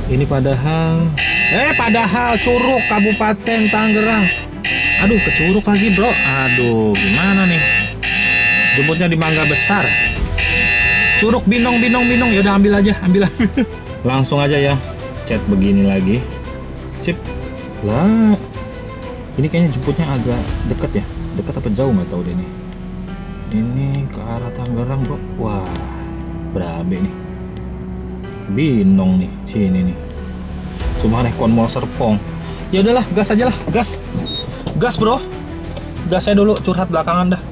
Ini padahal Curug Kabupaten Tangerang. Aduh, ke Curug lagi, bro. Aduh, gimana nih? Jemputnya di Mangga Besar. Curug Binong. Ya udah ambil aja. Langsung aja ya. Chat begini lagi. Sip. Lah. Ini kayaknya jemputnya agak deket ya. Deket apa jauh nggak tahu deh nih. Ini ke arah Tangerang, bro. Wah, berabe nih. Binong nih, sini nih. Cuma rekon Mall Serpong. Ya udahlah, gas aja lah, gas. Gas, bro. Gas saya dulu, curhat belakangan dah.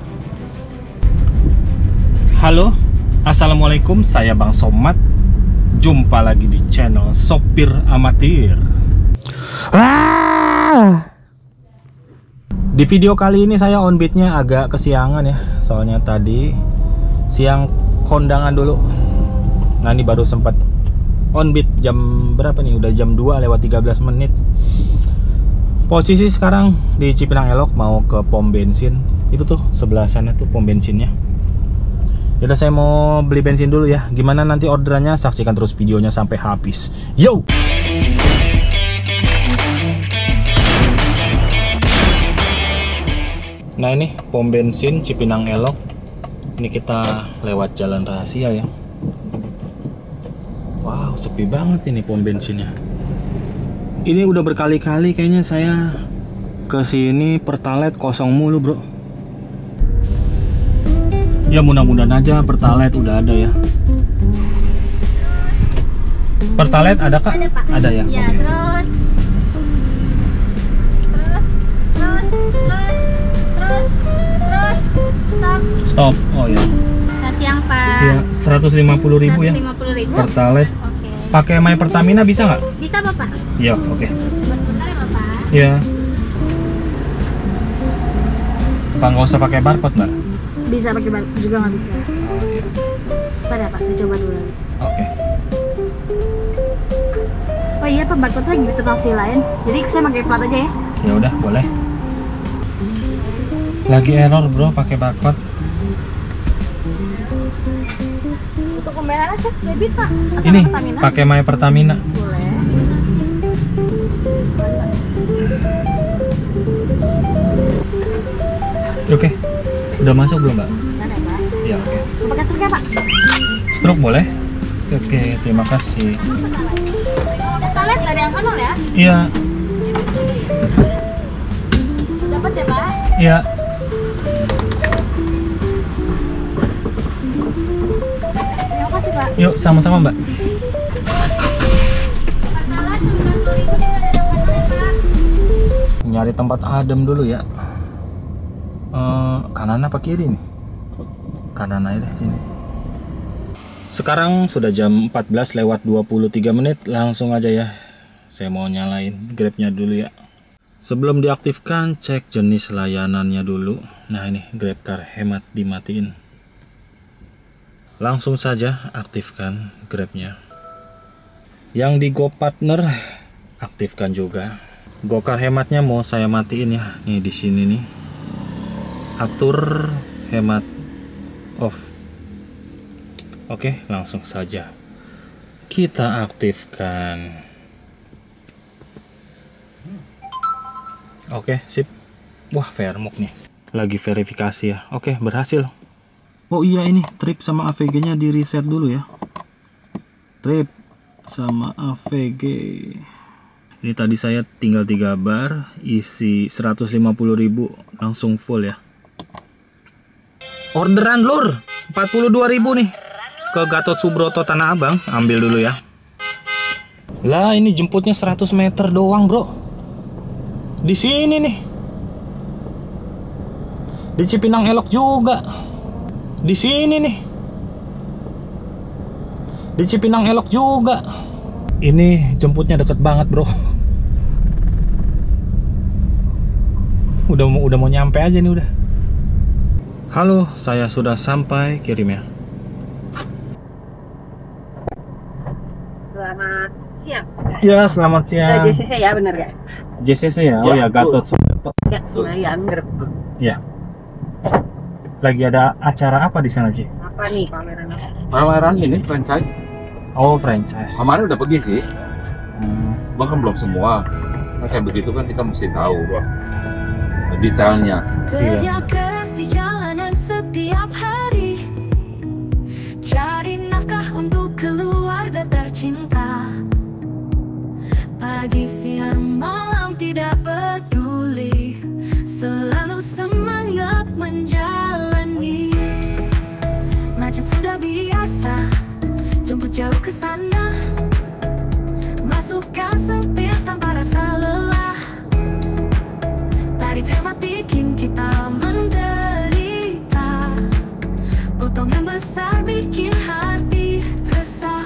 Halo, assalamualaikum. Saya Bang Somad. Jumpa lagi di channel Sopir Amatir. Di video kali ini saya on beatnya agak kesiangan ya. Soalnya tadi siang kondangan dulu. Nah, ini baru sempat on beat jam berapa nih? Udah jam 2 lewat 13 menit. Posisi sekarang di Cipinang Elok mau ke pom bensin. Itu tuh sebelah sana tuh pom bensinnya. Yaudah, saya mau beli bensin dulu ya. Gimana nanti orderannya? Saksikan terus videonya sampai habis. Yo! Nah, ini pom bensin Cipinang Elok. Ini kita lewat jalan rahasia ya. Wow, sepi banget ini pom bensinnya. Ini udah berkali-kali kayaknya saya kesini Pertalite kosong mulu, bro. Ya mudah-mudahan aja Pertalite udah ada ya. Pertalite ada kak? Ada, Pak. Ada ya? Ya, okay. terus stop. Stop. Oh ya. Selamat siang, Pak. Ya, 150.000 ya. 150.000. Pertalite. Oke. Pakai My Pertamina bisa nggak? Bisa, Bapak. Iya, oke. Bentar ya, Bapak. Iya. Pak, nggak usah pakai barcode, Mbak? Bisa pakai juga nggak bisa. Oh, iya. Pada Pak, saya coba dulu. Oke. Oh iya, Pak, barcode lagi di transaksi lain. Jadi saya pakai plat aja ya. Ya udah, boleh. Lagi error, bro, pakai barcode. Untuk pembayaran cash debit, Pak. Atau Ini Pertamina? pakai My Pertamina. Boleh. Oke. Udah masuk belum, Mbak? Ada, Pak. Iya, oke. Mau pakai truk ya, Pak? Stroke boleh? Oke, terima kasih. Pertalite nggak ada yang kanal ya? Iya, Dapat ya, Pak? iya. Terima kasih, Pak. Yuk, sama-sama, Mbak. Pertalite 90.000 ada yang kanalnya, Pak. Nyari tempat adem dulu ya. Kanan apa kiri nih? Kanan aja deh sini. Sekarang sudah jam 14 lewat 23 menit. Langsung aja ya. Saya mau nyalain Grabnya dulu ya. Sebelum diaktifkan, cek jenis layanannya dulu. Nah, ini GrabCar hemat dimatiin. Langsung saja aktifkan Grabnya. Yang di GoPartner aktifkan juga. GoCar hematnya mau saya matiin ya. Nih di sini nih. Atur hemat off. Oke, langsung saja kita aktifkan. Oke, sip. Wah, Fairmok nih. Lagi verifikasi ya. Oke, berhasil. Oh iya, ini trip sama AVG-nya di reset dulu ya. Trip sama AVG. Ini tadi saya tinggal 3 bar, isi 150.000, langsung full ya. Orderan lur, 42.000 nih. Ke Gatot Subroto Tanah Abang, ambil dulu ya. Lah, ini jemputnya 100 meter doang, bro. Di sini nih. Di Cipinang Elok juga. Di sini nih. Di Cipinang Elok juga. Ini jemputnya deket banget, bro. Udah mau nyampe aja nih udah. Halo, saya sudah sampai, kirim ya. Selamat siang. Ya, selamat siang. JCC ya, bener gak? JCC ya? Oh ya, Gatot Subroto. Ya, semuanya Grab. Ya. Lagi ada acara apa di sana, Ci? Apa nih pameran apa? Pameran ini franchise. Oh, franchise. Kemarin udah pergi sih. Bahkan belum semua. Nah, kayak begitu kan kita mesti tahu detailnya. Kerja keras di jalanan setiap hari, cari nafkah untuk keluarga tercinta. Pagi, siang, malam tidak peduli, selalu semangat menjalani. Macet sudah biasa, jemput jauh ke sana, masukkan sempit tanpa rasa lelah. Tarif hemat bikin kita menderita, potong yang besar bikin hati resah.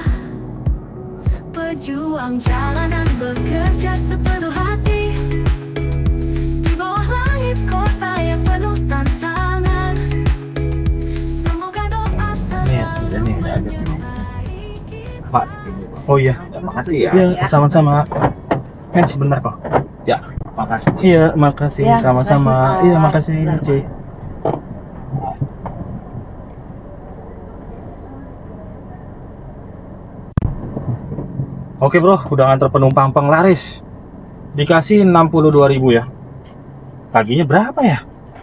Pejuang jalanan bekerja sepenuh hati, di bawah langit kota yang penuh tantangan. Semoga doa selalu menyertai kita. Pak, oh iya, Makasih ya. iya sama-sama. Sebentar kok. Ya, makasih. Iya, makasih Ya, sama-sama. makasih, Pak. Iya, makasih, Ci. Oke bro, udah nganter penumpang penglaris. Dikasih 62.000 ya. Paginya berapa ya?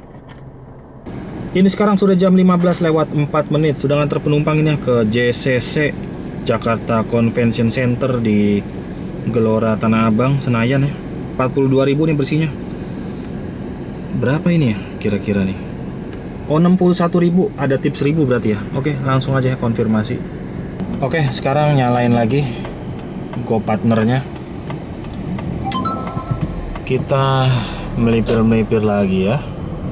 Ini sekarang sudah jam 15:04. Sudah nganter penumpang ini ke JCC Jakarta Convention Center di Gelora Tanah Abang, Senayan ya. 42.000 nih bersihnya. Berapa ini ya kira-kira nih? Oh, 61.000, ada tips 1.000 berarti ya. Oke, langsung aja konfirmasi. Oke, sekarang nyalain lagi Go partnernya. Kita melipir-melipir lagi ya.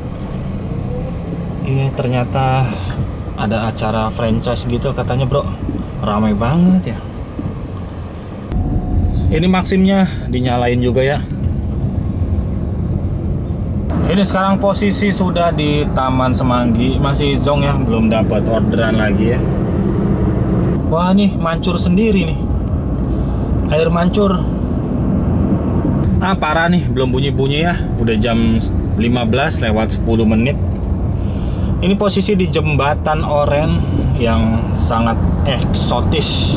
Ini ternyata ada acara franchise gitu katanya bro. Ramai banget ya. Ini Maximnya dinyalain juga ya. Ini sekarang posisi sudah di Taman Semanggi, masih zong ya, belum dapat orderan lagi ya. Wah, nih mancur sendiri nih. Air mancur. Ah, parah nih, belum bunyi-bunyi ya. Udah jam 15:10. Ini posisi di Jembatan Oren yang sangat eksotis.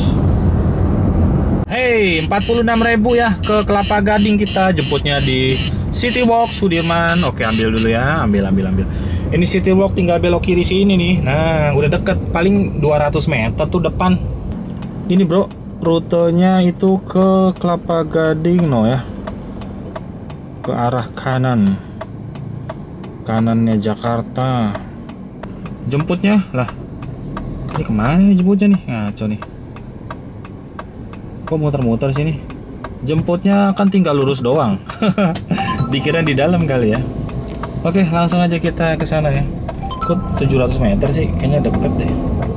Hey, 46.000 ya ke Kelapa Gading, kita jemputnya di City Walk Sudirman. Oke, ambil dulu ya, ambil. Ini City Walk tinggal belok kiri sini nih. Nah, udah deket, paling 200 meter tuh depan. Ini bro, rutenya itu ke Kelapa Gading no ya. Ke arah kanan. Kanannya Jakarta. Jemputnya lah. Ini kemana nih jemputnya nih? Ngaco nih. Kok muter-muter sini? Jemputnya kan tinggal lurus doang. Dikira di dalam kali ya. Oke, langsung aja kita ke sana ya. Kok 700 meter sih? Kayaknya deket deh.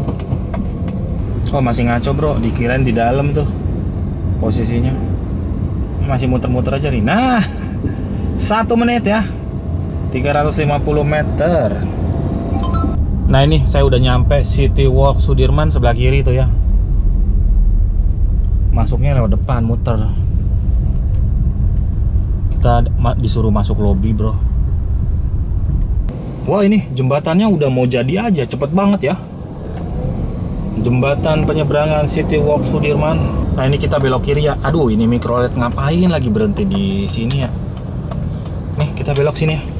Oh, masih ngaco bro, dikirain di dalam tuh posisinya. Masih muter-muter aja nih. Nah, 1 menit ya, 350 meter. Nah, ini saya udah nyampe City Walk Sudirman, sebelah kiri tuh ya. Masuknya lewat depan, muter. Kita disuruh masuk lobi bro. Wah, ini jembatannya udah mau jadi aja, cepet banget ya. Jembatan penyeberangan City Walk Sudirman. Nah, ini kita belok kiri ya. Aduh, ini mikrolet ngapain lagi berhenti di sini ya? Nih, kita belok sini ya.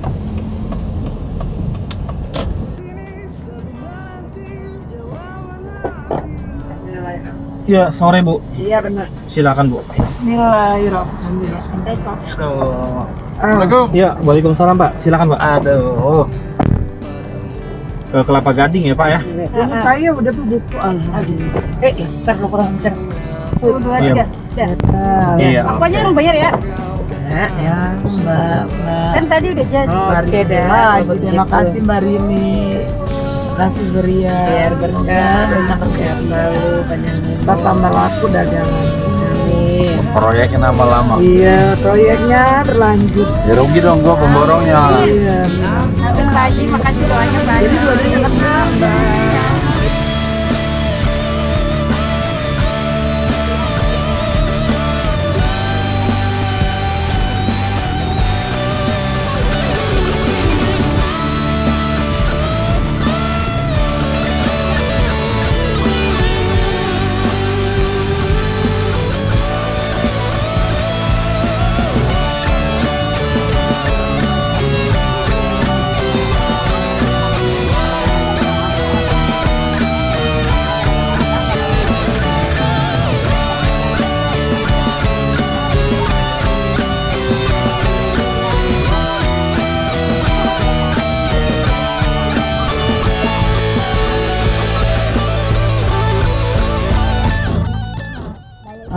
Ya, sore Bu. Iya benar. Silakan Bu. Bismillahirrahmanirrahim. Assalamualaikum. Ya, waalaikumsalam Pak. Silakan Pak. Aduh. Ke Kelapa Gading ya Pak ya. Ini saya udah buku alhamdulillah. Ntar lo kurang kenceng. 1, 2, 3. Dah. Iya. Aku aja yang bayar ya. Ya, Mbak. Kan tadi udah jadi. Oke deh. Terima kasih Mbak Rini. Kasih Beria. Biar berkah, banyak kesehatan selalu, banyak kita tambah laku dagangan. Amin. Proyeknya lama-lama. Iya, proyeknya berlanjut. Ya rugi dong gua pemborongnya. Iya. Amin Pak Haji, makasih doanya Pak Haji. Jadi dua-duanya kena.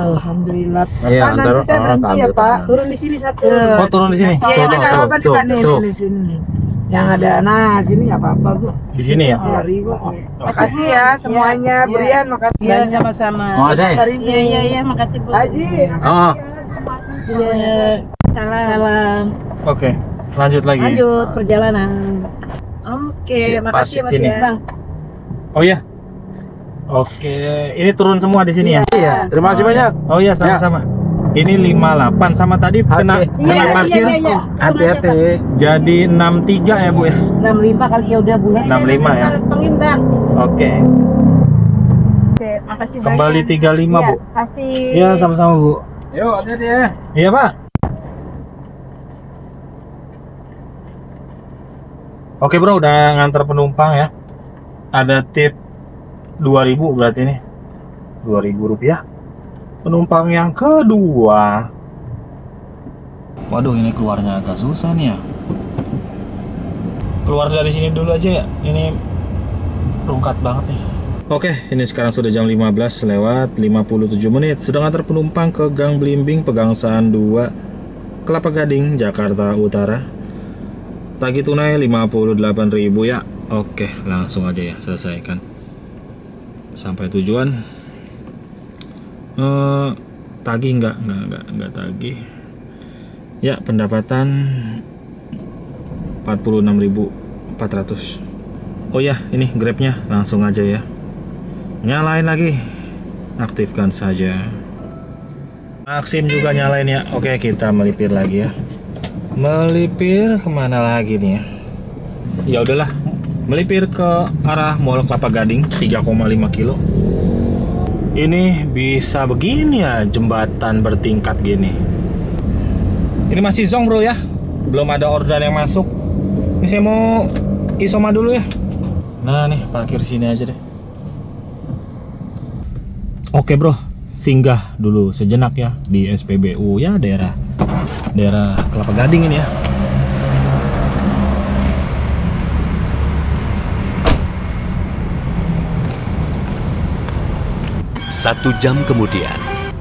Alhamdulillah. Iya, Pak, antar- nanti kita berhenti ya ambil. Pak. Turun di sini satu. Oh, turun di sini. Iya, Tuh, nggak tuh, apa-apa tuh, Pak, nih, tuh. di sini. Yang ada, nah sini nggak apa-apa Bu. Di sini ya. 2.000. Makasih ya semuanya, Brian, makasih. Iya, sama-sama. Makasih. Iya, makasih Bu. Haji. Oh, Iya. Salam. Oke, lanjut lagi. Lanjut perjalanan. Oke, makasih Mas sini. Bang. Oh iya. Oke, ini turun semua di sini ya. Iya. terima kasih banyak. Oh iya, sama-sama. Ini 58 sama tadi kena parkir. Hati-hati. Jadi 63 ya, Bu ya. 65 kali ya udah bulan. 65 ya. Tolongin Bang. Oke. Oke, makasih Kembali 35, Bu. Pasti. Iya, sama-sama, Bu. Yuk, hati-hati ya. Iya, Pak. Oke, Bro, udah ngantar penumpang ya. Ada tip 2.000 berarti ini. 2.000 rupiah. Penumpang yang kedua. Waduh, ini keluarnya agak susah nih ya. Keluar dari sini dulu aja ya. Ini rungkat banget nih. Oke, ini sekarang sudah jam 15 lewat 57 menit. Sedang antar penumpang ke Gang Blimbing, Pegangsaan 2, Kelapa Gading, Jakarta Utara. Tagih tunai 58.000 ya. Oke, langsung aja ya, selesaikan. Sampai tujuan. Tagih enggak tagih. Ya, pendapatan 46.400. Oh ya, ini Grabnya langsung aja ya. Nyalain lagi. Aktifkan saja. Maxim juga nyalain ya. Oke, kita melipir lagi ya. Melipir kemana lagi nih ya? Ya udahlah, melipir ke arah Mall Kelapa Gading 3,5 kilo. Ini bisa begini ya, jembatan bertingkat gini. Ini masih zong bro ya, belum ada orderan yang masuk. Ini saya mau isoma dulu ya. Nah nih, parkir sini aja deh. Oke bro, singgah dulu sejenak ya di SPBU ya, daerah Kelapa Gading ini ya. Satu jam kemudian.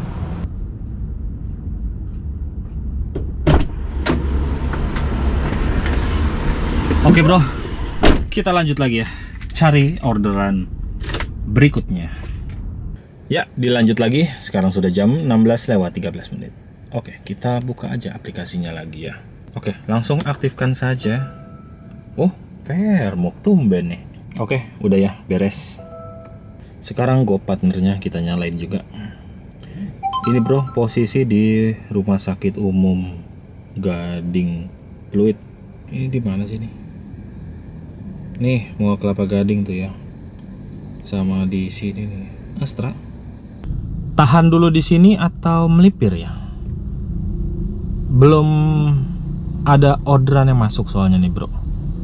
Oke bro, kita lanjut lagi ya, cari orderan berikutnya. Ya, dilanjut lagi. Sekarang sudah jam 16 lewat 13 menit. Oke, kita buka aja aplikasinya lagi ya. Oke, langsung aktifkan saja. Oh, Fairmok tumben nih. Oke, udah ya, beres. Sekarang Go partnernya kita nyalain juga. Ini bro, posisi di Rumah Sakit Umum Gading Pluit. Ini di mana sih nih? Nih, mau Kelapa Gading tuh ya. Sama di sini nih, Astra. Tahan dulu di sini atau melipir ya? Belum ada orderan yang masuk soalnya nih bro.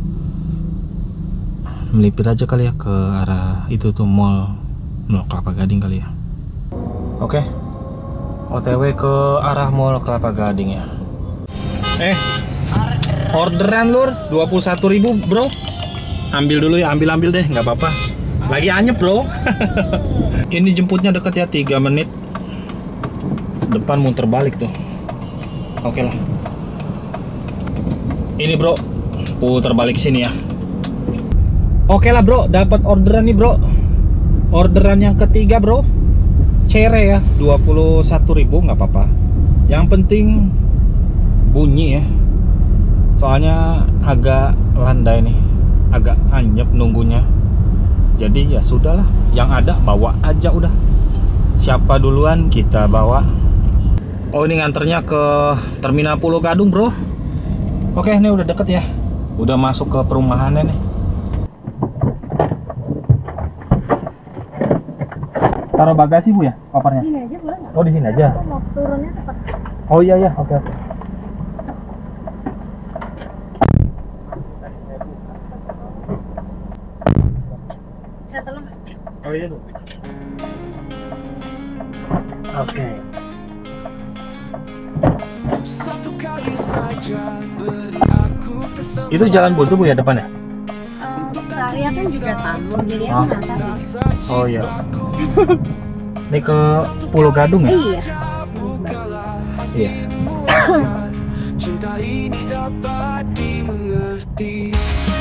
Melipir aja kali ya ke arah itu tuh Mall Kelapa Gading kali ya. Oke, OTW ke arah Mall Kelapa Gading ya. Orderan lur 21.000 bro. Ambil dulu ya, ambil deh, nggak apa-apa. Lagi anyep bro. Ini jemputnya deket ya, 3 menit. Depan muter balik tuh. Oke lah. Ini bro, putar balik sini ya. Oke lah bro, dapat orderan nih bro. Orderan yang ketiga bro. Cere ya, 21.000 nggak apa-apa. Yang penting bunyi ya. Soalnya agak landai nih, agak anyep nunggunya. Jadi ya sudahlah, yang ada bawa aja udah. Siapa duluan kita bawa. Oh ini nganternya ke Terminal Pulau Gadung bro. Oke, ini udah deket ya. Udah masuk ke perumahannya nih. Taruh bagasi bu ya, kopernya? Sini aja boleh nggak? Oh di sini aja. Aku mau turunnya cepat. Oh iya ya, oke. Bisa tolong? Oh iya bu. Oke. Itu jalan buntu bu ya depannya? Saya kan juga tamu, jadi aku nggak tahu. Oh iya. Ini ke Pulau Gadung ya? Iya. Iya. Cinta ini dapat dimengerti.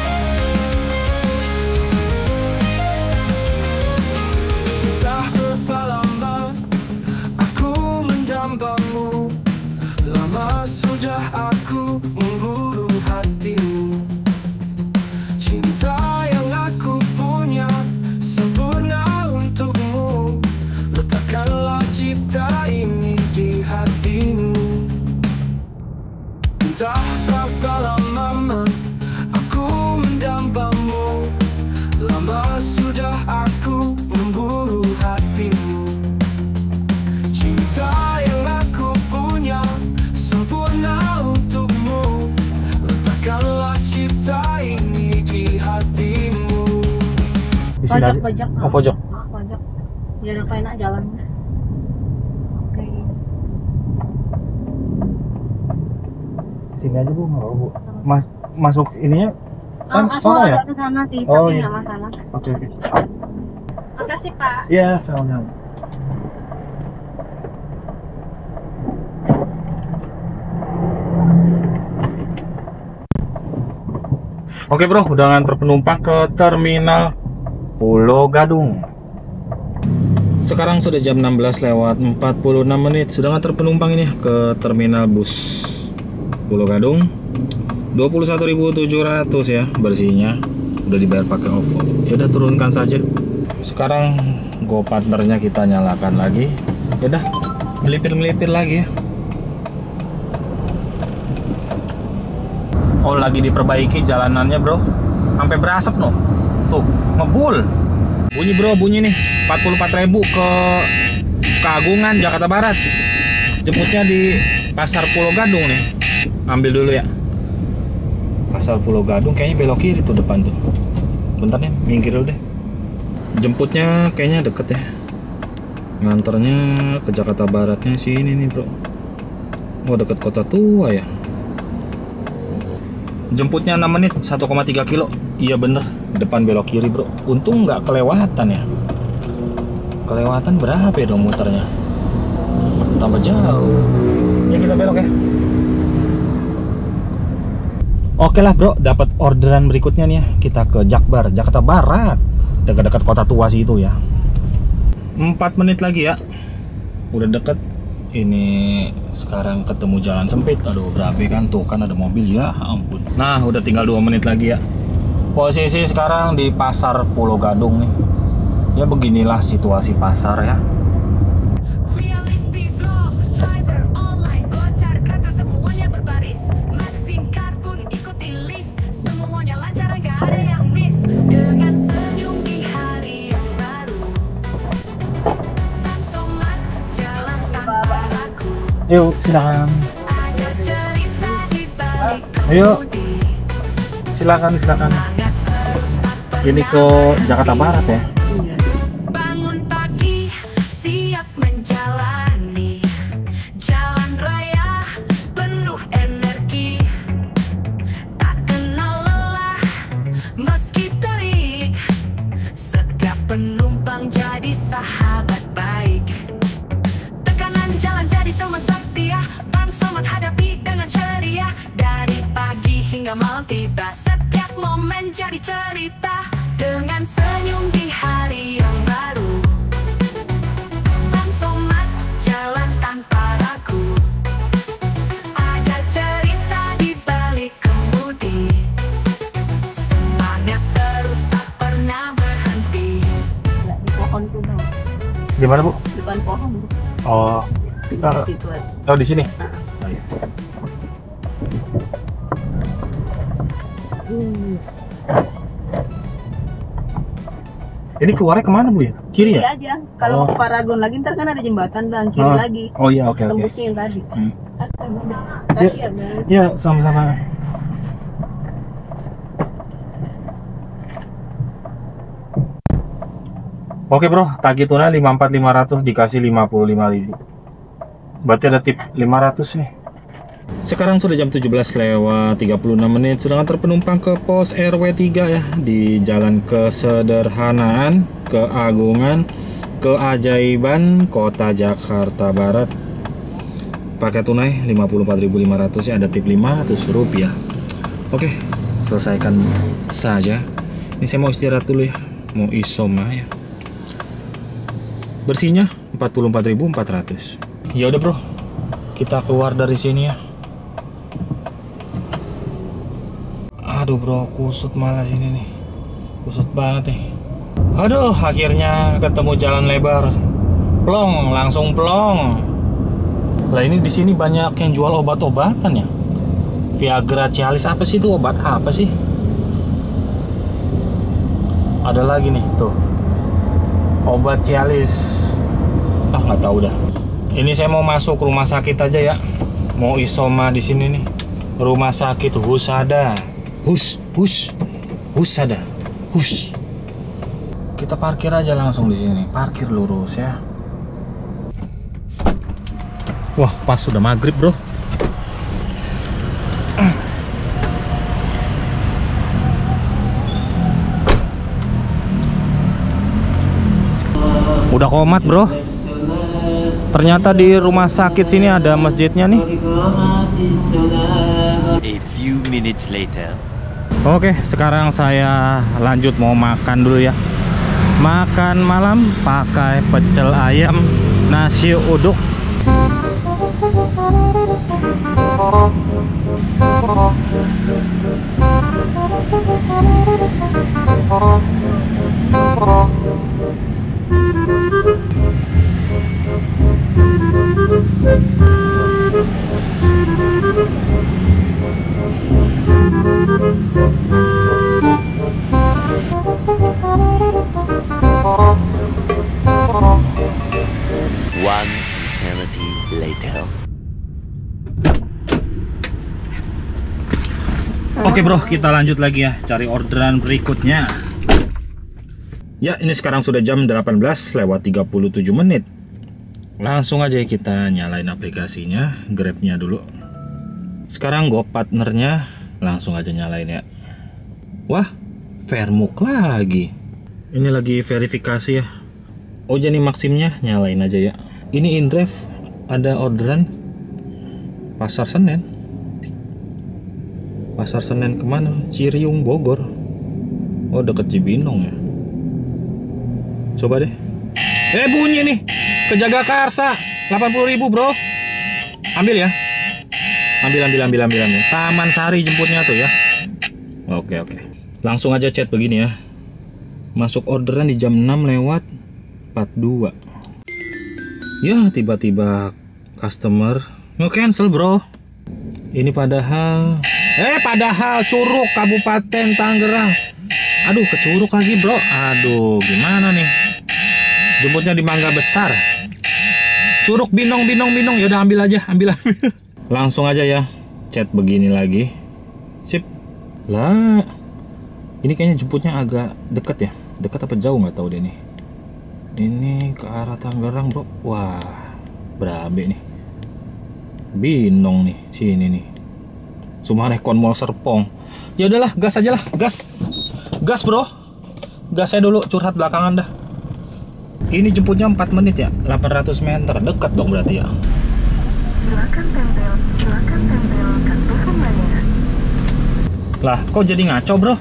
Entah berapa lama aku mendambamu, lama sudah aku memburu hatimu. Cinta yang aku punya sempurna untukmu, letakkanlah cipta ini di hatimu. Entah berapa lama aku mendambamu, lama sudah aku memburu hatimu. Cinta yang aku punya sempurna untukmu, letakkanlah cipta ini di hatimu. Di sini aja. Pojok. Oh, pojok. Pojok. Biar enak jalan, Mas. Oke. Sini aja Bu, nggak apa-apa, Bu. Masuk ininya kan Aku sana ya? agak ke sana sih, Oh, tapi iya. nggak masalah. Oke, oke. Makasih, Pak. Iya, sama-sama. Oke bro, udah nganter penumpang ke terminal Pulau Gadung. Sekarang sudah jam 16:46 sudah nganter penumpang ini ke terminal bus Pulau Gadung. 21.700 ya bersihnya, udah dibayar pakai OVO. Ya udah, turunkan saja. Sekarang go partnernya kita nyalakan lagi. Ya udah, melipir lagi ya. Oh, lagi diperbaiki jalanannya bro, sampai berasap no. Tuh, ngebul. Bunyi bro, bunyi nih. 44.000 ke Agungan, Jakarta Barat. Jemputnya di Pasar Pulau Gadung nih. Ambil dulu ya. Pasar Pulau Gadung kayaknya belok kiri tuh depan tuh. Bentar nih, minggir dulu deh. Jemputnya kayaknya deket ya. Nganternya ke Jakarta Baratnya sini nih bro. Oh, deket Kota Tua ya. Jemputnya 6 menit, 1,3 kilo. Iya bener, depan belok kiri bro. Untung nggak kelewatan ya. Kelewatan berapa ya dong muternya? Tambah jauh. Ya kita belok ya. Oke lah bro, dapat orderan berikutnya nih ya. Kita ke Jakbar, Jakarta Barat. Dekat-dekat Kota Tua sih itu ya. 4 menit lagi ya. Udah deket. Ini sekarang ketemu jalan sempit. Aduh, berabe kan tuh, kan ada mobil ya ampun. Nah, udah tinggal 2 menit lagi ya. Posisi sekarang di Pasar Pulau Gadung nih. Ya beginilah situasi pasar ya. Reality vlog, driver online, gocar kata semuanya berbaris. Maxim kartun ikuti list, semuanya lancar nggak ada yang miss. Dengan senyum di hari yang baru, dan somat jalan tanpa ragu. Yuk, silakan. Ada cerita di balik Ayo. kemudi. Silakan. Semangat terus tak pernah Ini ke Jakarta Barat ya. bangun pagi, siap menjalani jalan raya penuh energi. Tak kenal lelah meski terik, setiap penumpang jadi sahabat baik. Tekanan jalan jadi teman setia, ban somat hadapi dengan ceria. Dari pagi hingga malam tiba, setiap momen jadi cerita. Dengan senyum di hari yang baru, ban somat jalan tanpa ragu. Ada cerita di balik kemudi, semangat terus tak pernah berhenti. Di pohon tuh, Bang. Gimana Bu? Depan pohon. Oh, Itu aja. oh di sini. Ini keluarnya kemana Bu ya? Kiri ya? Iya aja. Kalau Oh. mau ke Paragon lagi ntar kan ada jembatan Bang, kiri Oh. lagi. Oh iya, oke. Tembusnya yang tadi. Hmm. Kasih ya, Bang. Ya, sama-sama. Oke bro, tagih tuna 54.500 dikasih 55.000. Berarti ada tip 500 nih. Sekarang sudah jam 17:36, sudah ngantar penumpang ke pos RW 3 ya, di Jalan Kesederhanaan, Keagungan, Keajaiban Kota Jakarta Barat. Pakai tunai 54.500 ya, ada tip 500 rupiah. Oke, selesaikan saja. Ini saya mau istirahat dulu ya, mau isoma ya. Bersihnya 44.400. Ya udah bro, kita keluar dari sini ya. Aduh bro, kusut malah sini nih, kusut banget nih. Aduh, akhirnya ketemu jalan lebar. Plong, langsung plong. Lah ini di sini banyak yang jual obat-obatan ya. Viagra, Cialis, apa sih itu, obat apa sih? Ada lagi nih tuh, obat Cialis. Ah nggak tahu dah. Ini saya mau masuk rumah sakit aja ya. Mau isoma di sini nih. Rumah sakit Husada. Husada. Kita parkir aja langsung di sini. Parkir lurus ya. Wah, pas sudah maghrib, bro. Udah komat, bro. Ternyata di rumah sakit sini ada masjidnya nih. A few minutes later. Oke, sekarang saya lanjut mau makan dulu ya. Makan malam pakai pecel ayam, nasi uduk. One eternity later. Oke bro, kita lanjut lagi ya, cari orderan berikutnya. Ya, ini sekarang sudah jam 18:37 menit. Langsung aja kita nyalain aplikasinya, Grabnya dulu. Sekarang Go partnernya, langsung aja nyalain ya. Wah, Fairmuk lagi. Ini lagi verifikasi ya. Oh, jadi Maximnya nyalain aja ya. Ini InDrive ada orderan Pasar Senen. Pasar Senen kemana? Ciriung, Bogor. Oh, deket Cibinong ya. Coba deh. Bunyi nih. Ke Jagakarsa 80.000 bro. Ambil ya. Ambil. Taman Sari jemputnya tuh ya. Oke. Langsung aja chat begini ya. Masuk orderan di jam 6:42. Ya, tiba-tiba customer nge-cancel bro. Ini padahal Curug, Kabupaten Tangerang. Aduh, ke Curug lagi bro. Aduh, gimana nih? Jemputnya di Mangga Besar. Curug Binong. Ya udah ambil aja. Langsung aja ya. Chat begini lagi. Sip. Lah. Ini kayaknya jemputnya agak deket ya. Dekat apa jauh nggak tahu deh nih. Ini ke arah Tangerang bro. Wah, berabe nih. Binong nih, sini nih. Sumarekon Mall Serpong. Ya udahlah, gas aja lah, gas bro. Gas saya dulu, curhat belakangan dah. Ini jemputnya 4 menit ya, 800 meter, dekat dong berarti ya. Silakan tempelkan teleponnya. Lah, kok jadi ngaco bro?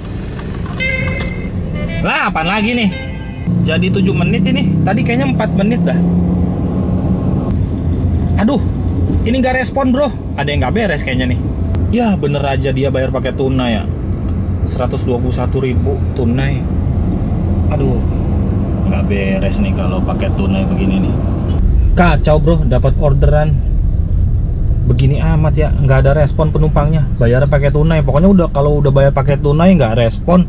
Lah, apaan lagi nih? Jadi 7 menit ini, tadi kayaknya 4 menit dah. Aduh, ini nggak respon bro, ada yang nggak beres kayaknya nih. Ya bener aja dia bayar pakai tunai ya, 121.000 tunai. Aduh, nggak beres nih kalau pakai tunai begini nih. Kacau bro, dapat orderan begini amat ya, nggak ada respon penumpangnya. Bayar pakai tunai, pokoknya kalau udah bayar pakai tunai nggak respon.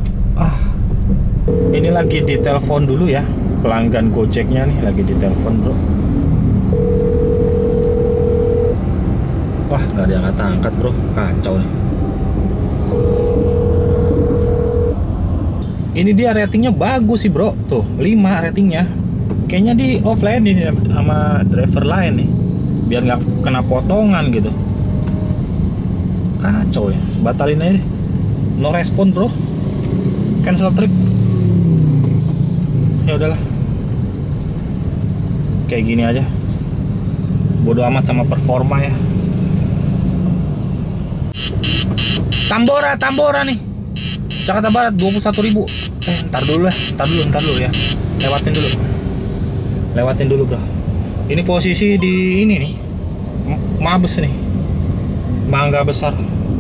Ini lagi ditelepon dulu ya, pelanggan Gojeknya nih lagi ditelepon bro. Wah, nggak ada yang angkat bro, kacau nih. Ini dia ratingnya bagus sih bro, tuh 5 ratingnya. Kayaknya di offline ini sama driver lain nih, biar nggak kena potongan gitu. Kacau ya, batalin aja deh. No respon bro, cancel trip. Ya udahlah, kayak gini aja. Bodoh amat sama performa ya. Tambora nih. Jakarta Barat 21.000. Ntar dulu ya. Lewatin dulu bro. Ini posisi di ini nih, Mabes nih, Mangga Besar.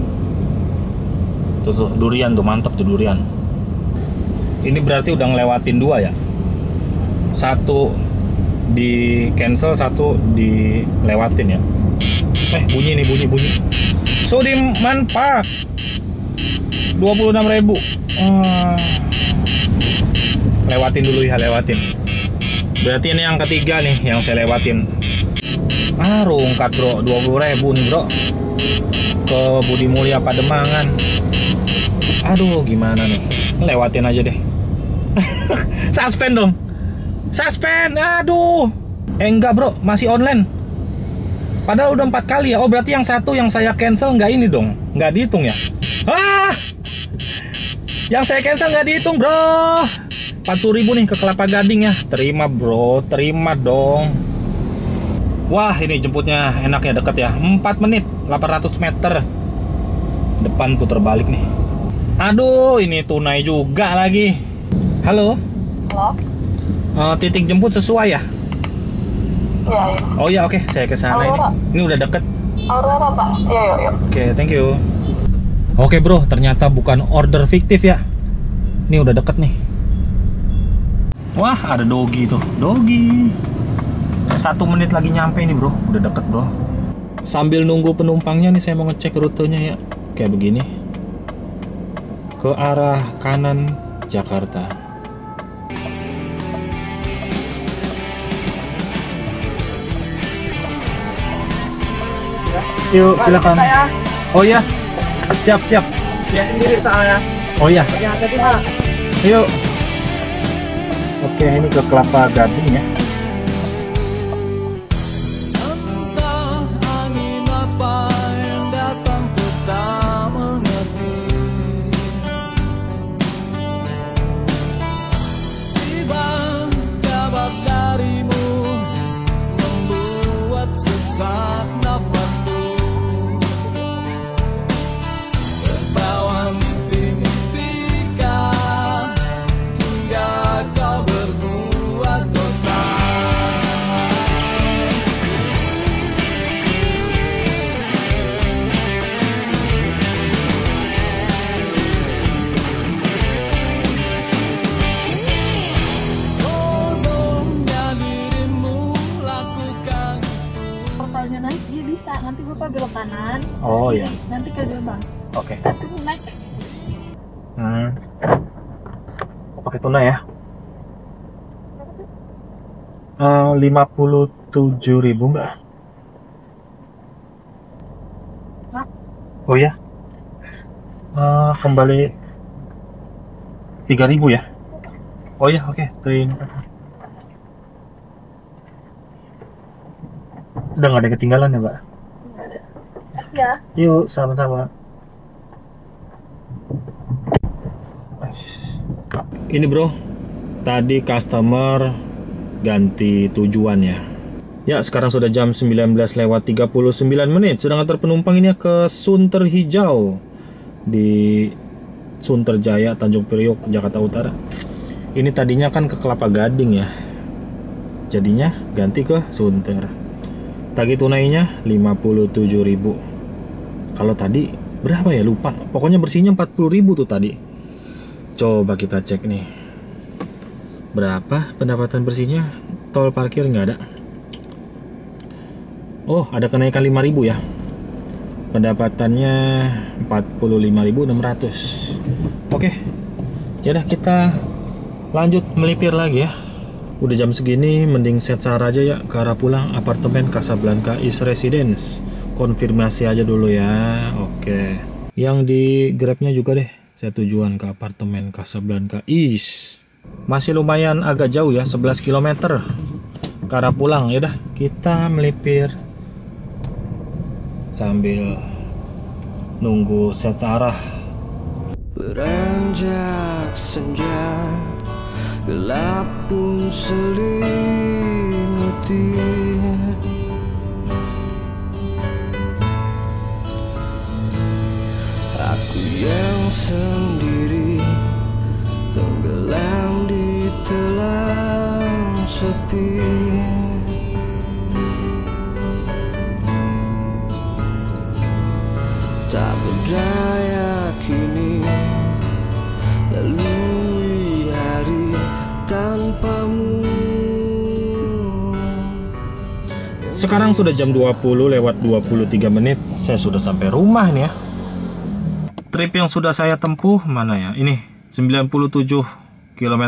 Tuh durian tuh, mantap tuh durian. Ini berarti udah ngelewatin 2 ya. 1 di cancel, 1 dilewatin ya. Bunyi. Sudirman Park 26.000. Lewatin dulu ya, Berarti ini yang ketiga nih yang saya lewatin. Rungkat bro, 20.000 nih bro. Ke Budi Mulya Pademangan. Aduh, gimana nih? Lewatin aja deh. Suspend dong. Aduh. Enggak bro, masih online. Padahal udah 4 kali ya. Oh, berarti yang 1 yang saya cancel nggak ini dong. Nggak dihitung ya. Yang saya cancel nggak dihitung bro. 40.000 nih ke Kelapa Gading ya. Terima bro, terima dong. Wah, ini jemputnya enaknya deket ya. 4 menit, 800 meter. Depan puter balik nih. Aduh, ini tunai juga lagi. Halo? Titik jemput sesuai ya? Iya. Oh ya, oke, saya ke sana ini. Ini udah deket. Aurora Pak. Iya. Oke, thank you. Oke bro, ternyata bukan order fiktif ya. Ini udah deket nih. Wah, ada Dogi tuh. Dogi. 1 menit lagi nyampe nih bro. Udah deket bro. Sambil nunggu penumpangnya nih, saya mau ngecek rutenya ya. Kayak begini. Ke arah kanan Jakarta. Yuk, silakan. Oh ya. Siap. Ya sendiri soalnya. Oh ya. Hati-hati Pak. Yuk. Oke, ini ke Kelapa Gading ya. Entah angin apa yang datang ku tak mengerti. Tiba kabar darimu membuat sesak nafasku. Terbawa mimpi-mimpikan hingga kau berbuat dosa. Bodohnya dirimu lakukan itu. Portalnya naik dia bisa. Nanti Bapak belok kanan. Oh ya. Nanti ke gerbang. Oke. Itu naik. Pakai tunai ya. 57.000 mbak. Hah? Oh ya. Kembali 3.000 ya. Oh ya, oke. Terima. Udah nggak ada ketinggalan ya mbak? Ya. Yuk, sama-sama. Ini bro, tadi customer ganti tujuan ya. Ya, sekarang sudah jam 19:39 menit. Sedang antar penumpang ini ke Sunter Hijau di Sunterjaya, Tanjung Priok, Jakarta Utara. Ini tadinya kan ke Kelapa Gading ya. Jadinya ganti ke Sunter. Tagih tunainya 57.000. Kalau tadi berapa ya, lupa. Pokoknya bersihnya 40.000 tuh tadi. Coba kita cek nih. Berapa pendapatan bersihnya? Tol parkir nggak ada. Oh, ada kenaikan 5.000 ya. Pendapatannya 45.600. Oke. Yaudah, kita lanjut melipir lagi ya. Udah jam segini, mending set sar aja ya ke arah pulang apartemen Casablanca East Residence. Konfirmasi aja dulu ya. Oke. Yang di Grabnya juga deh. Saya tujuan ke apartemen Casablanca East. Masih lumayan agak jauh ya, 11 km ke arah pulang. Yaudah, kita melipir sambil nunggu set searah. Beranjak senja, gelap pun selimut hati. Aku yang sendiri tenggelam di telan sepi. Tak berdaya kini lalui hari tanpamu. Sekarang sudah jam 20:23. Saya sudah sampai rumah nih ya. Trip yang sudah saya tempuh mana ya? Ini 97 km.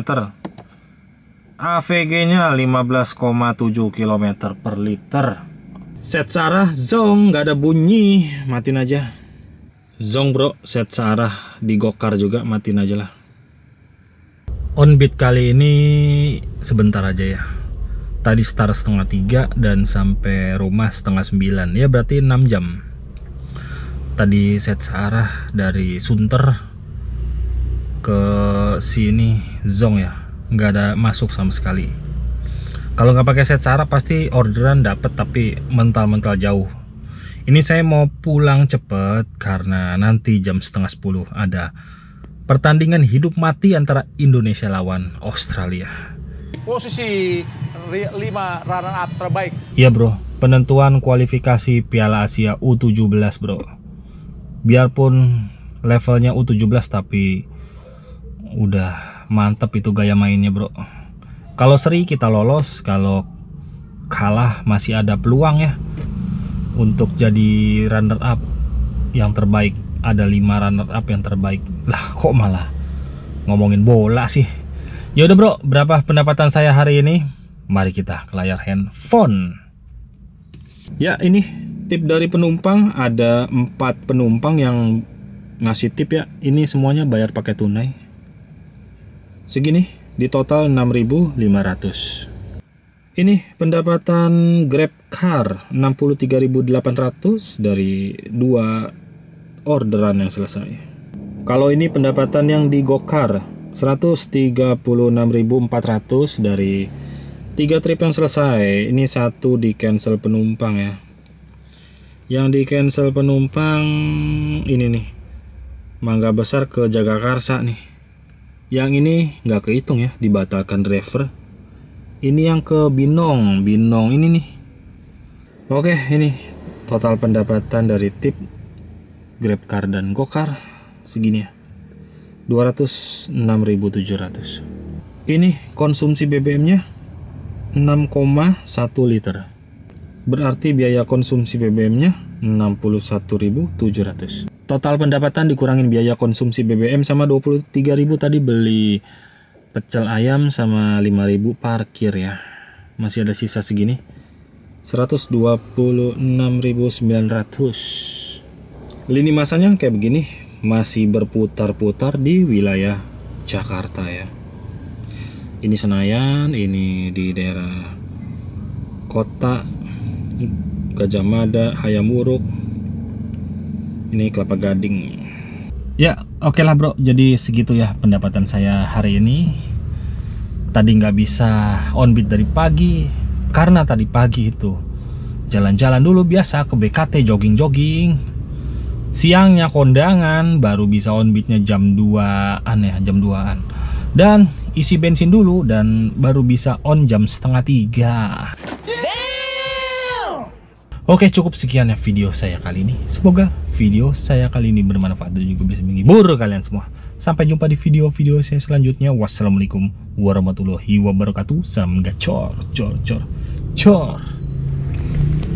AVG-nya 15,7 km per liter. Set searah zong, nggak ada bunyi, matiin aja. Zong bro, set searah di gokar juga, matiin aja lah. On beat kali ini sebentar aja ya. Tadi start 2:30 dan sampai rumah 8:30. Ya berarti 6 jam. Tadi set searah dari Sunter ke sini zong ya, nggak ada masuk sama sekali. Kalau nggak pakai set searah pasti orderan dapet, tapi mental-mental jauh. Ini saya mau pulang cepet karena nanti jam 9:30 ada pertandingan hidup mati antara Indonesia lawan Australia. Posisi 5 runner up terbaik. Iya bro, penentuan kualifikasi Piala Asia U17 bro. Biarpun levelnya U17 tapi udah mantep itu gaya mainnya bro. Kalau seri kita lolos, kalau kalah masih ada peluang ya untuk jadi runner up yang terbaik. Ada 5 runner up yang terbaik. Lah kok malah ngomongin bola sih. Ya udah bro, berapa pendapatan saya hari ini? Mari kita ke layar handphone. Ya ini tip dari penumpang, ada 4 penumpang yang ngasih tip ya. Ini semuanya bayar pakai tunai. Segini di total 6.500. Ini pendapatan Grab Car 63.800 dari 2 orderan yang selesai. Kalau ini pendapatan yang di Gokar 136.400 dari 3 trip yang selesai. Ini 1 di cancel penumpang ya. Yang di cancel penumpang ini nih, Mangga Besar ke Jagakarsa nih. Yang ini nggak kehitung ya, dibatalkan driver. Ini yang ke Binong ini nih. Oke, ini total pendapatan dari tip GrabCar dan Gokar segini ya, 206.700. Ini konsumsi BBM-nya 6,1 liter. Berarti biaya konsumsi BBM-nya 61.700. Total pendapatan dikurangin biaya konsumsi BBM sama 23.000 tadi beli pecel ayam sama 5.000 parkir ya. Masih ada sisa segini, 126.900. Lini masanya kayak begini, masih berputar-putar di wilayah Jakarta ya. Ini Senayan, ini di daerah kota, Gajah Mada, Hayam Wuruk, ini Kelapa Gading. Ya oke lah bro, jadi segitu ya pendapatan saya hari ini. Tadi nggak bisa on beat dari pagi karena tadi pagi itu jalan-jalan dulu biasa ke BKT, jogging-jogging. Siangnya kondangan, baru bisa on beatnya jam 2-an ya, jam 2-an. Dan isi bensin dulu dan baru bisa on jam 2:30. Oke, cukup sekian ya video saya kali ini. Semoga video saya kali ini bermanfaat dan juga bisa menghibur kalian semua. Sampai jumpa di video-video saya selanjutnya. Wassalamualaikum warahmatullahi wabarakatuh. Salam gacor, cor.